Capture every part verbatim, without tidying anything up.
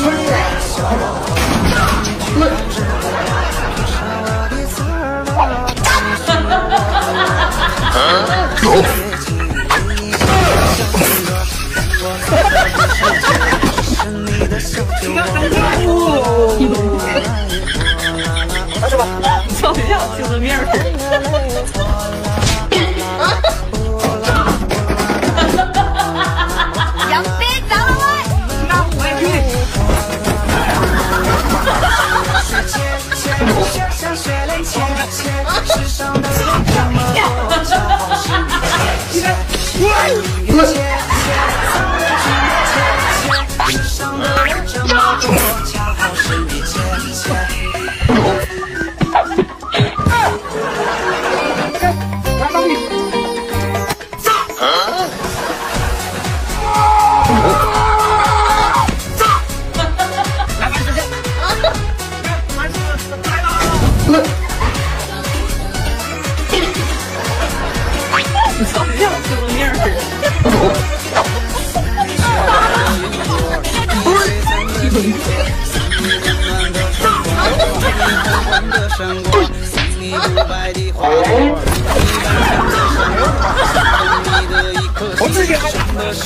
是吧？钞票就是面儿。 杨飞找了我， 那我也去。钞票就是面儿。 我自己还。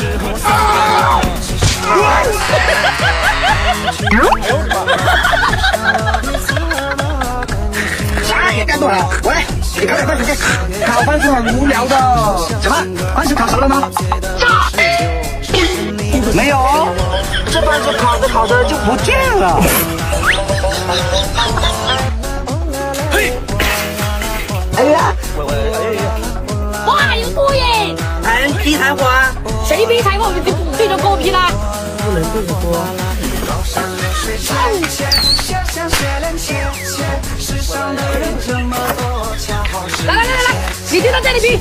啥也干多了，过来，你考点饭吃去。考饭是很无聊的。怎么，饭是烤熟了吗？没有，这饭是烤着烤着就不见了。嘿，哎呀， 哇，有多耶！ 弹劈柴火啊！ 谁劈柴火就对着狗劈啦？ 不能对着锅。 来来来来来，你就到这里劈。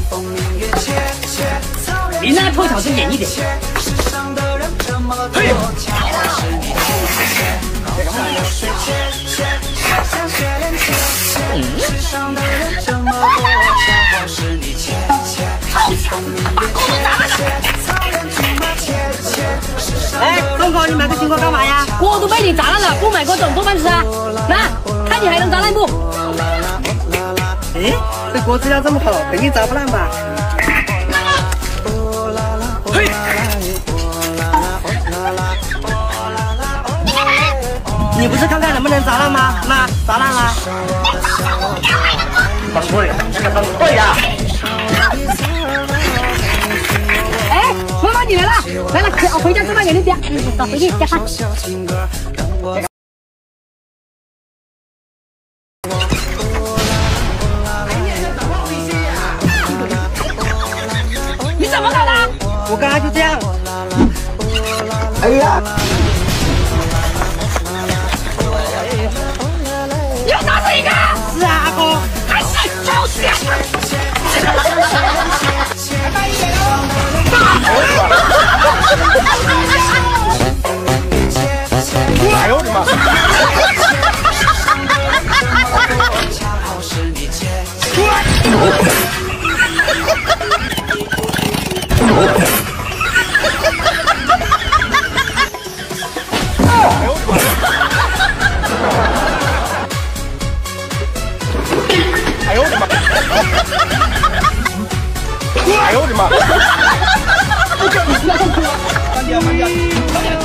离那个臭小子远一点。 嘿。哎，东哥，你买个新锅干嘛呀？ 锅都被你砸烂了，不买锅怎么做饭吃啊？那看你还能砸烂不？ 哎，这锅质量这么好，肯定砸不烂吧？嘿。你不是看看能不能砸烂吗？那砸烂了。很贵，这个很贵呀。 哎，妈妈你来了，来了，我回家做饭给你家，嗯，走回去加饭。你怎么搞的？ 我刚才就这样。哎呀！ 又打死一个！ 是啊，阿哥， 还是就是啊！ 哎呦我的妈！哎呦我的妈！哎呦我的妈！慢点，慢点，慢点！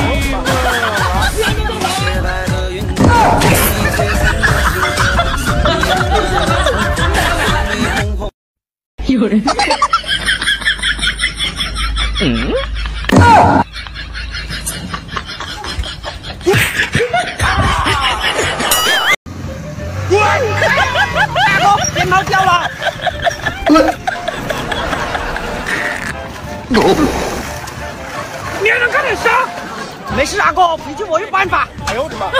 有人。 嗯。 大哥，鞭炮掉了！你还能干点啥？没事，阿哥，脾气我有办法。哎呦我的妈！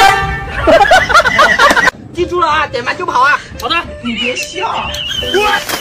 记住了啊，点完就跑啊！ 好的， 你别笑。